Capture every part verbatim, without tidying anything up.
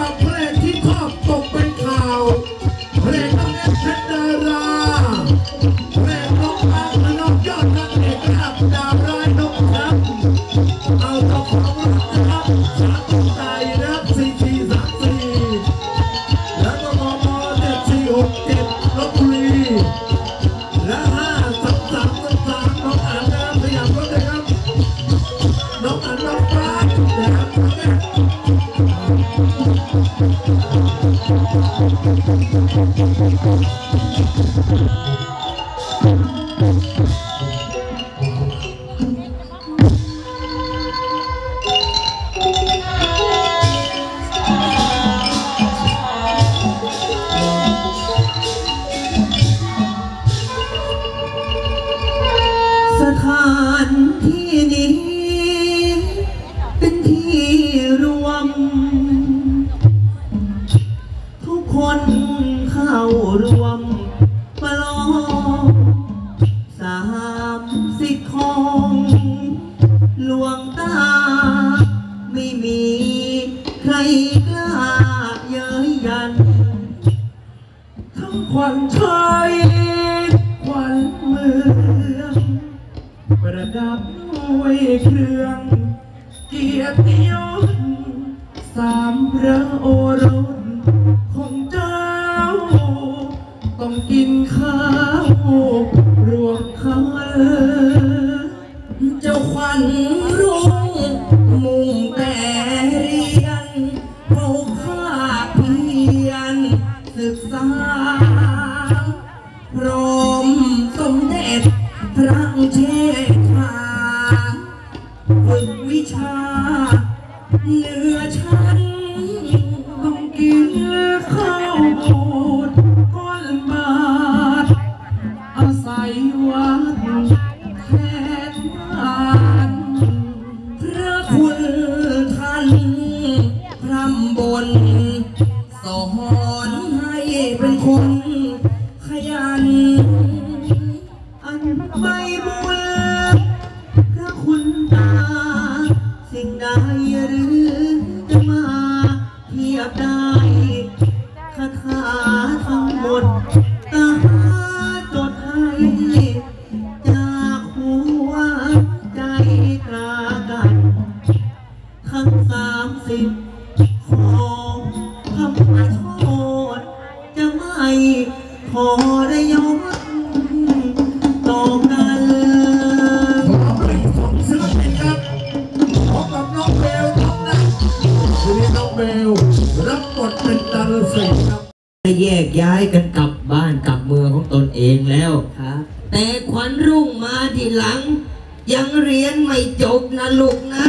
ฟังเพลงที่ชอบตกเป็นข่าวเพลงน้องเอ็มเพชรดาราเพลงน้องอาร์น้องยอดนักเอกระดับดาวร้ายน้องครับเอาเจ้าของรักนะครับสาธุใจนะครับสี่สี่สามสี่แล้วก็มมเจ็ดสี่หกเจ็ดลพบุรีและห้าสามสามสามสามน้องอ่านนะครับสยามรถเลยครับน้องอ่านน้องปลานะครับสถานที่นี้เป็นที่รวมทุกคนเข้ารวมประลองสามสิทธิ์ของหลวงตาไม่มีใครกล้าเย้ยยันทั้งขวัญชัยขวัญเมืองประดับด้วยเครื่องเกียรติยศสามพระโอรสของเจ้าต้องกินข้าวรวมข้าวเจ้าขวัญรุ่งมุ่งแต่เรียนเขาข้าเพียรศึกษาพร้อมสมเด็จพระเชษฐาฝึกวิชาเหนือชั้นต้องกินข้าวโพดก้อนบาทอาศัยวัดแทนบ้านพระคุณท่านพร่ำบนสอนให้เป็นคนขยันอันไม่บุญพระคุณตาสิ่งใดหรือจะมาเทียบได้คาถาทั้งหมดตาจดให้จากหัวใจตรากันทั้งสามสิบของคำโทษจะไม่ขอได้ยกต่อกันขอเพลงของศิลปินครับพบกับน้องเบลน้องนัทวันนี้น้องเบลรับบทเป็นดาราศิลป์ครับแยกย้ายกันกลับบ้านกลับเมืองของตนเองแล้วครับแต่ขวัญรุ่งมาทีหลังยังเรียนไม่จบนะลูกนะ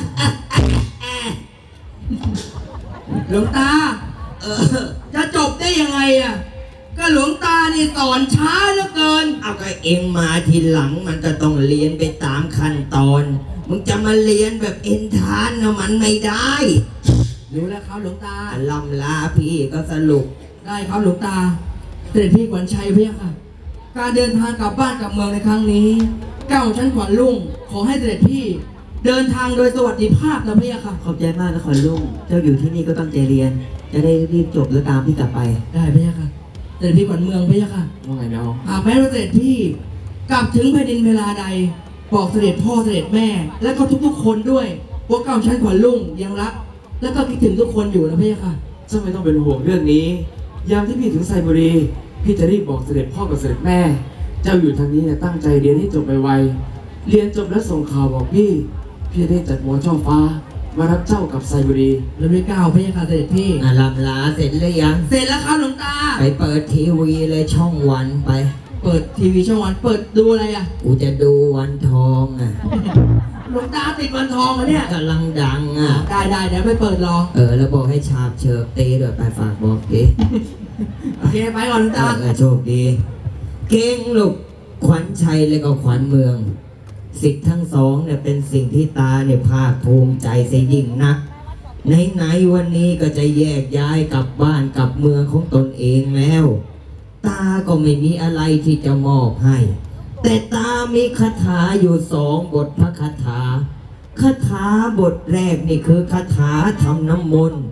หลวงตาเออจะจบได้ยังไงอ่ะก็หลวงตานี่สอนช้าเหลือเกินเอาก็เองมาทีหลังมันก็ต้องเรียนไปตามขั้นตอนมึงจะมาเรียนแบบเอ็นทานนะมันไม่ได้รู้แล้วครับหลวงตาลำลาพี่ก็สรุปได้ครับหลวงตาเสด็จพี่ขวัญชัยพี่ค่ะการเดินทางกลับบ้านกลับเมืองในครั้งนี้เก้าชั้นขวัญรุ่งขอให้เสด็จพี่เดินทางโดยสวัสดิภาพนะพี่ค่ะขอบใจมากนะขวัญรุ่งเจ้าอยู่ที่นี่ก็ตั้งใจเรียนจะได้รีบจบแล้วตามพี่กลับไปได้พี่ค่ะเสด็จพี่ขวัญเมืองพี่ค่ะว่าไงน้องหากแม้ว่าเสด็จพี่กลับถึงแผ่นดินเวลาใดบอกเสด็จพ่อเสด็จแม่และก็ทุกๆคนด้วยว่าเก้าชั้นขวัญรุ่งยังรักและก็คิดถึงทุกคนอยู่นะพี่ค่ะเจ้าไม่ต้องเป็นห่วงเรื่องนี้ยามที่พี่ถึงไซบุรีพี่จะรีบบอกเสด็จพ่อกับเสด็จแม่เจ้าอยู่ทางนี้เนี่ยตั้งใจเรียนให้จบไวๆเรียนจบแล้วส่งข่าวบอกพี่พี่จะได้จัดหัวช่อฟ้ามารับเจ้ากับไซบุรีแล้วไม่ก้าวพี่ค่ะเสด็จพี่อ่ะลำลาเสร็จแล้วยังเสร็จแล้วครับหลวงตาไปเปิดทีวีเลยช่องวันไปเปิดทีวีช่องวันเปิดดูอะไรอ่ะกูจะดูวันทองอ่ะหลวงตาติดวันทองอ่ะเนี่ยกำลังดังอ่ะได้ได้เดี๋ยวไปเปิดรอเออแล้วบอกให้ชาบเชิบตีด้วยไปฝากบอกดิโอเคไปก่อนหลวงตาโชคดีเก่งลูกขวัญชัยและก็ขวัญเมืองสิทธิ์ทั้งสองเนี่ยเป็นสิ่งที่ตาเนี่ยภาคภูมิใจเสียยิ่งนักไหนๆวันนี้ก็จะแยกย้ายกลับบ้านกลับเมืองของตนเองแล้วตาก็ไม่มีอะไรที่จะมอบให้แต่ตามีคาถาอยู่สองบทพระคาถาคาถาบทแรกนี่คือคาถาทำน้ำมนต์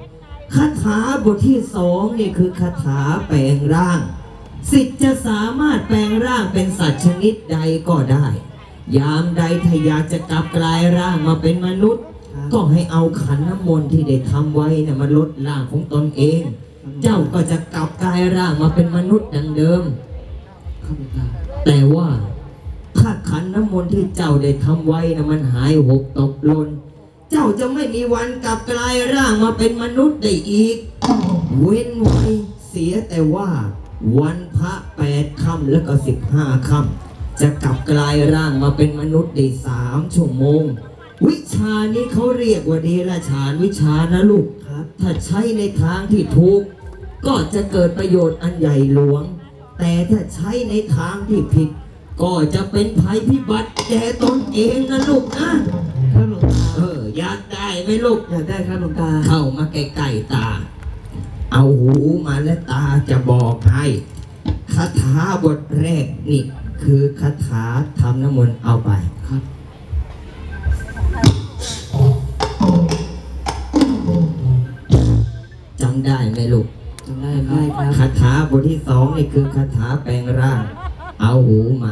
คาถาบทที่สองนี่คือคาถาแปลงร่างศิษย์จะสามารถแปลงร่างเป็นสัตว์ชนิดใดก็ได้ ยามใดถ้าอยากจะกลับกลายร่างมาเป็นมนุษย์ ก็ให้เอาขันน้ำมนต์ที่ได้ทำไว้นะมาลดร่างของตนเอง เจ้าก็จะกลับกลายร่างมาเป็นมนุษย์ดังเดิมข้าพเจ้าแต่ว่าถ้าขันน้ำมนต์ที่เจ้าได้ทำไว้นะมันหายหกตกหล่นเจ้าจะไม่มีวันกลับกลายร่างมาเป็นมนุษย์ได้อีก เว้นไว้เสียแต่ว่าวันพระแปดค่ำแล้วก็สิบห้าค่ำจะกลับกลายร่างมาเป็นมนุษย์ได้สามชั่วโมง วิชานี้เขาเรียกว่าเดรัจฉานวิชานะลูกครับ ถ้าใช้ในทางที่ถูกก็จะเกิดประโยชน์อันใหญ่หลวง แต่ถ้าใช้ในทางที่ผิด ก็จะเป็นภัยพิบัติแก่ตนเองนะลูกนะครับหลวงตาเอออยากได้ไหมลูกอยากได้ครับหลวงตาเข้ามาใกล้ๆตา เอาหูมาและตาจะบอกให้คาถาบทแรกนี่คือคาถาทำน้ำมนต์เอาไปครับจำได้ไหมลูกจำได้ครับคาถาบทที่สองนี่คือคาถาแปลงร่างเอาหูมา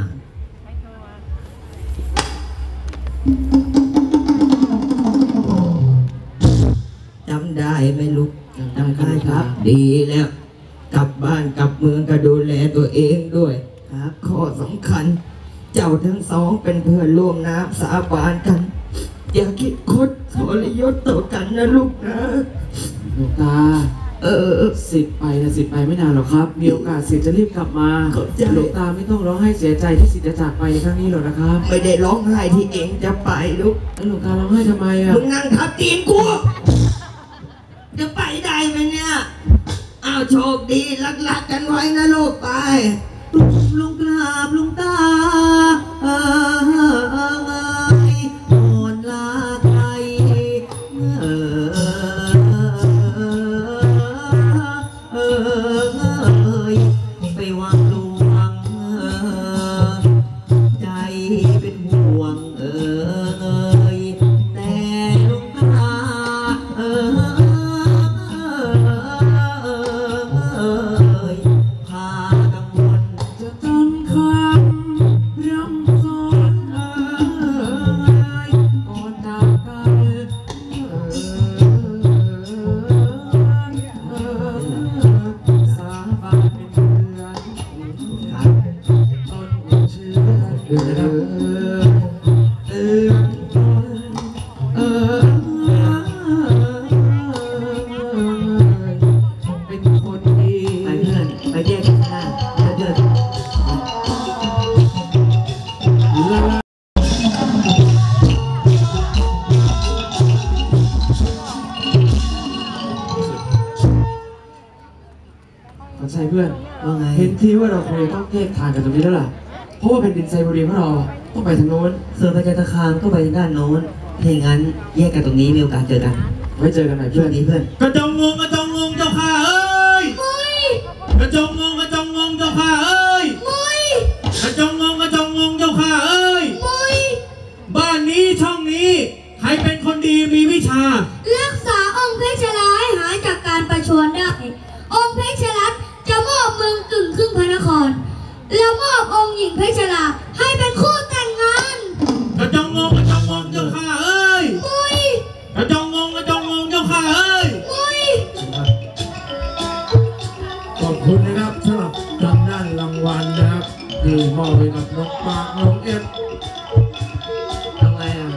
จำได้ไหมลูกจำได้ครับ ดีแล้วกลับบ้านกลับเมืองก็ดูแลตัวเองด้วยครับข้อสำคัญเจ้าทั้งสองเป็นเพื่อนร่วมน้ำสาบานกัน อย่าคิดคดทรยศต่อกันนะลูกนะหลวงตาเออสิทธิ์ไปนะสิทธิ์ไปไม่นานหรอกครับมีโอกาสสิทธิ์จะรีบกลับมาหลวงตาไม่ต้องร้องไห้เสียใจที่สิทธิ์จะจากไปในครั้งนี้หรอกนะครับไม่ได้ร้องไห้ที่เองจะไปลูกแล้วหลวงตาร้องไห้ทำไมอ่ะมึงนั่งทับตีนกูจะไปได้ไหมเนี่ยอ้าวโชคดีรักๆกันไว้นะลูกไปลุงกราบลุงตาเอออ่อนลาใครเออเออไปวางลวงใจเป็นห่วงเออแต่ลุงตาเออใช่เพื่อนว่าไงเห็นทีว่าเราคงต้องแยกทางกันตรงนี้แล้วล่ะเพราะว่าเป็นดินไซบุรีของเราต้องไปทางโน้นส่วนไปจันทคามก็ไปด้านโน้นถ้าอย่างนั้นแยกกันตรงนี้มีโอกาสเจอกันไว้เจอกันหน่อยเพื่อนนี้เพื่อนกระจงงงกระจงงงเจ้าข้าเอ้ยกระจงงงกระจงงงเจ้าข้าเอ้ยกระจงงงกระจงงงเจ้าข้าเอ้ยบ้านนี้ช่องนี้ใครเป็นคนดีมีวิชารักษาองค์เพชรลาให้หายจากการประชวรได้องค์เพชรรัตน์จะมอบเมืองกึ่งครึ่งพระนครแล้วมอบองค์หญิงเพชรลาให้เป็นคู่แต่งงานกระจงงงกระจงงงเจ้าข้าเอ้ยมุยกระจงงงกระจงงงเจ้าข้าเอ้ยมุยขอบคุณนะครับสำหรับทางด้านรางวัลนะครับที่มอบให้กับน้องปากน้องเอ็ดทำไงอ่ะ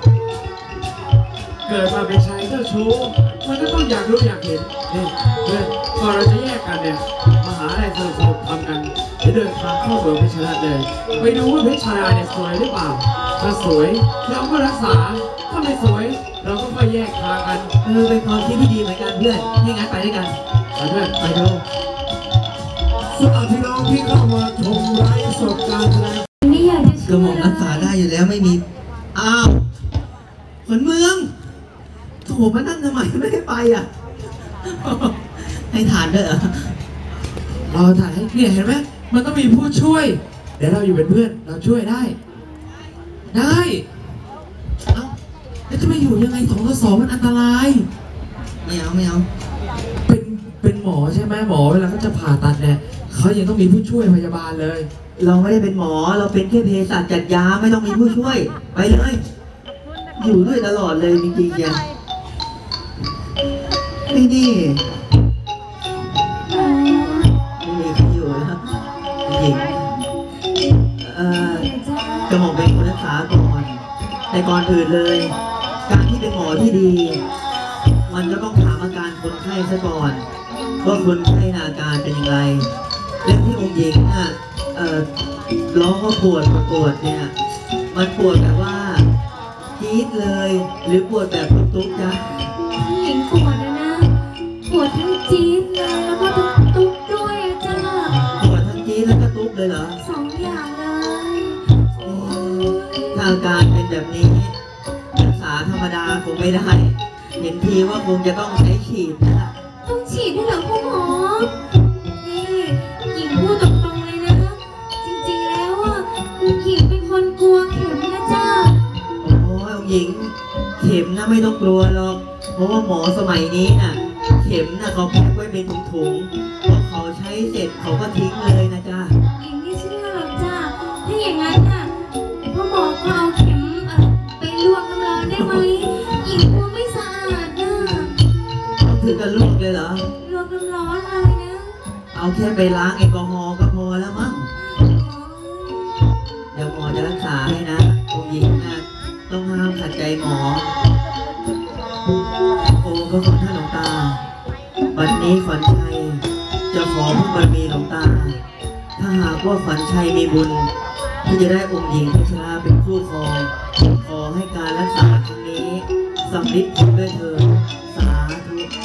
เกิดมาเป็นชายเจ้าชู้มันก็ต้องอยากรู้อยากเห็นนี่เพื่อนก่อนเราจะแยกกันเนี่ยมหาอะไรสนุกๆทำกันจะเดินทางเข้าเมืองเพชรราชเลยไปดูว่าเพชรราชเนี่ยสวยหรือเปล่าถ้าสวยเราก็รักษาถ้าไม่สวยเราก็ค่อยแยกทางกันเออเป็นความคิดที่ดีเหมือนกันเพื่อนให้งั้นไปด้วยกันไปเพื่อนไปดูส่วนพี่น้องที่เข้ามาชมไลฟ์สดการแสดงกระหม่อมรักษาได้อยู่แล้วไม่มีอ้าวคนเมืองโถมานั่งทำไมไม่ได้ไปอ่ะให้ทานด้วยเหรอเราถ่ายให้เนี่ยเห็นไหมมันต้องมีผู้ช่วยเดี๋ยวเราอยู่เป็นเพื่อนเราช่วยได้ได้เอ้าแล้วจะไปอยู่ยังไงสองต่อสองมันอันตรายไม่เอาไม่เอาเป็นเป็นหมอใช่ไหมหมอเวลาเขาจะผ่าตัดเนี่ยเขายังต้องมีผู้ช่วยพยาบาลเลยเราไม่ได้เป็นหมอเราเป็นแค่เภสัชจัดยาไม่ต้องมีผู้ช่วยไปเลยอยู่ด้วยตลอดเลยจริงๆเนี่ยไม่ดีไม่มีใครอยู่แล้วจริงเอ่อกระหม่อมเป็นคนรักษาก่อนแต่ก่อนอื่นเลย การที่เป็นหมอที่ดี มันก็ต้องถามอาการคนไข้ซะก่อนว่าคนไข้อาการเป็นอย่างไรเรื่องที่องค์หญิงน่ะเอ่อร้องว่าปวดปวดเนี่ยมันปวดแบบว่าจี๊ดเลย หรือปวดแบบตุ๊กๆจ๊ะผู้หญิงปวดนะนะปวดทั้งจี๊ดเลยแล้วก็ทั้งตุ๊กด้วยอะจ้าปวดทั้งจี๊ดแล้วก็ตุ๊กเลยเหรอสองอย่างเลยถ้าอาการเป็นแบบนี้รักษาธรรมดาคงไม่ได้ เห็นทีว่าคงจะต้องใช้ฉีดนะต้องฉีดด้วยเหรอพ่อหมอนี่หญิงพูดตรงๆเลยนะจริงๆแล้วอ่ะหญิงเป็นคนกลัวเข็มนะจ้าโอ้ยองค์หญิง เข็มนะไม่ต้องกลัวหรอกเพราะว่าหมอสมัยนี้น่ะ เข็มน่ะเขาแพ็คไว้เป็นถุงๆพอเขาใช้เสร็จเขาก็ทิ้งเลยนะจ๊ะหญิงไม่เชื่อหรอกจ้าถ้าอย่างนั้นน่ะพ่อหมอก็เอาเข็มเอ่อไปลวกน้ำร้อนได้ไหมหญิงกลัวไม่สะอาดนะถึงกับลวกเลยเหรอลวกน้ำร้อนเลยนะเอาแค่ไปล้างแอลกอฮอล์ก็พอแล้วมั้ง เดี๋ยวหมอจะรักษาให้นะองค์หญิงนะต้องห้ามขัดใจหมอ โอ้ก็ขอท่านหลวงตา วันนี้ขวัญชัยจะขอพระบารมีหลวงตา ถ้าหากว่าขวัญชัยมีบุญที่จะได้องค์หญิงพัชราเป็นคู่ครอง ขอให้การรักษาครั้งนี้สำเร็จผลด้วยเถิดสาธุ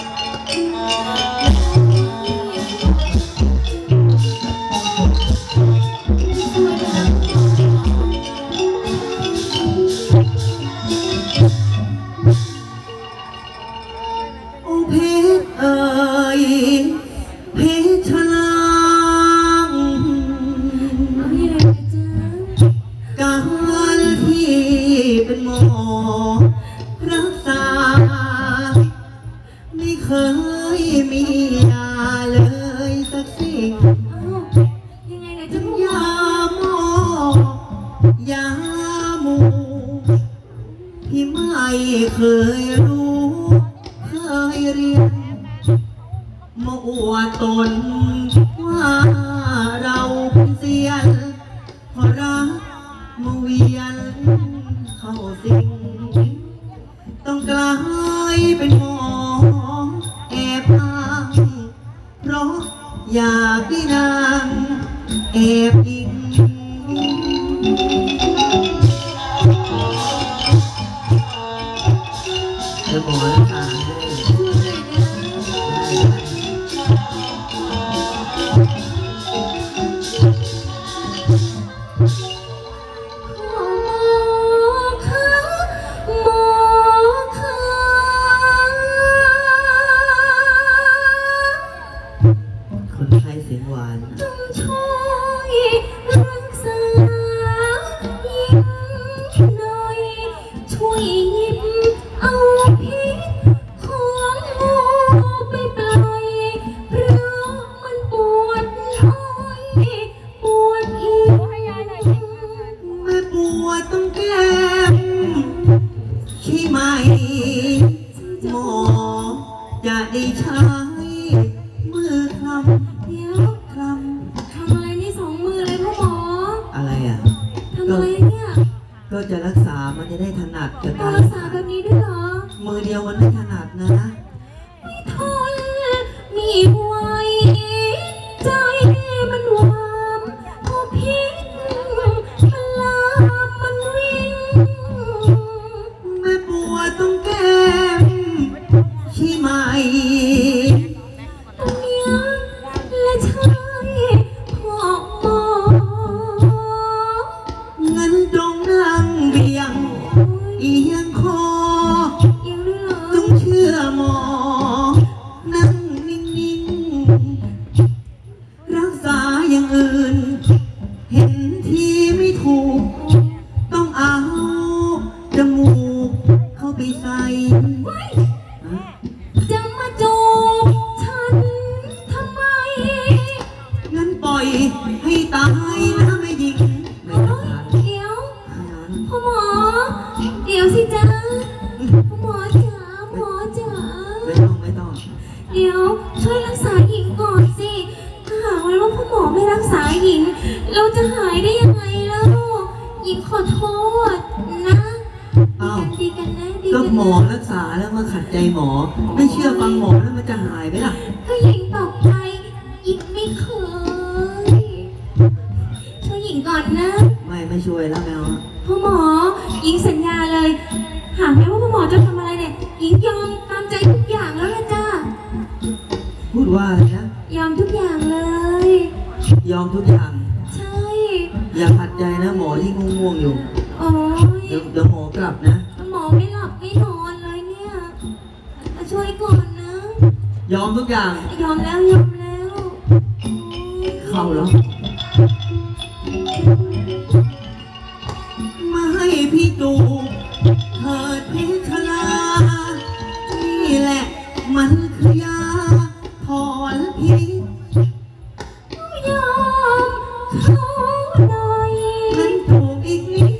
โอเพชรเอ่ยเพชรลางเอาอย่างไรจ้าการที่เป็นหมอรักษาไม่เคยมียาเลยสักสิ่งอ้าวยังไงนะจ้าพ่อหมยาอหมอยาหมูที่ไม่เคยรู้เคยเรียนมาอวดตนว่าเราเป็นเซียนเพราะรักมาเวียนเข้าสิงต้องกลายเป็นหมอแอบอ้างเพราะอยากได้นางแอบยิงเดี๋ยวหมอรักษาให้ คนไข้เสียงหวานช่วยรักษายิ้มหน่อยช่วยหยิบเอาพิษของงูไปปล่อยเพราะมันปวดท้อยปวดหิวแม่ปวดต้องแก้มใช่ไหมหมอจะได้ใช้มือคลำเดี๋ยวคลทำอะไรนี่สองมือเลยพ่อหมอำอะไรอ่ะทำอะไรเนี่ยก็จะรักษามันจะได้ถนัดกับต้อกาง รรักษาแบบนี้ด้วยเหรอมือเดียวมันไม่ถนัดนะไม่ทนมีไหวใจมันหวามพอพิษมันลามมันวิ่งแม่ปวดต้องแก้มใช่ไหมตรงเนี้ยและใช่พ่อหมองั้นจงนั่งเบียงเอียงคอยังด้วยเหรอต้องเชื่อหมอ นั่งนิ่งๆ รักษาอย่างอื่น เห็นทีไม่ถูก ต้องเอาจมูกเข้าไปใส่จะมาจูบต้องไม่ต้องเดี๋ยวช่วยรักษาหญิงก่อนสิถ้าหากว่าพ่อหมอไม่รักษาหญิง เราจะหายได้ยังไงเล่าหญิงขอโทษนะอ้าวดีกันนะดีก็กันหมอนะรักษาแล้วมาขัดใจหมอ ไม่เชื่อฟังหมอแล้วมันจะหายไหมล่ะก็หญิงตกใจหญิงไม่เคยช่วยหญิงก่อนนะไม่ไม่ช่วยแล้วแมวอะพ่อหมอหญิงสัญญาเลย หากแม้ว่าพ่อหมอจะทำอะไรเนี่ยหญิงยอมตามใจทุกอย่างแล้วนะจ้าพูดว่าอะไรนะยอมทุกอย่างเลยยอมทุกอย่างใช่อย่าขัดใจนะหมอที่ง่วงๆอยู่โอ้ยเดี๋ยวเดี๋ยวหมอกลับนะหมอไม่หลับไม่นอนเลยเนี่ยมาช่วยก่อนนะยอมทุกอย่างยอมแล้วยอมแล้วเข้าแล้วมาให้พี่จูบเถิดเพชรลานี่แหละมันคือยาถอนพิษยอมเขาหน่อยมันถูกอีกนิด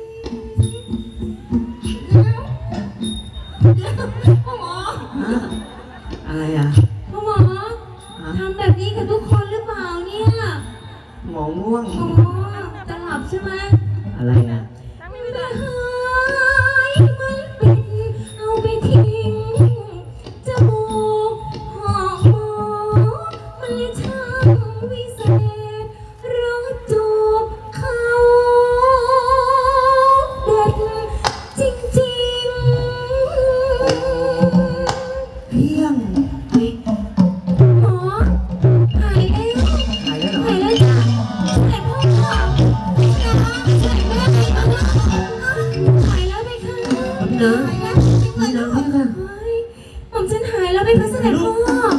พ่อหมอฮะอะไรอ่ะพ่อหมอทำแบบนี้กับทุกคนหรือเปล่าเนี่ยหมอง่วงโอ้จะหลับใช่ไหมอะไรอ่ะไม่ได้หายมันเป็นเอาไปทิ้งจมูกหอกหมอมันเลยช่างวิเศษรักจูบเขาเด็ดจริงๆเพียงหมอหายแล้วหายแล้วเหรอหายแล้วจ้ะหายพ่อค่ะนะคะหายแม่ไปแล้วนะคะหายแล้วไปค่ะนะหายแล้วนี่นะพี่ค่ะเฮ้ยผมฉันหายแล้วไปค่ะเสด็จพ่อ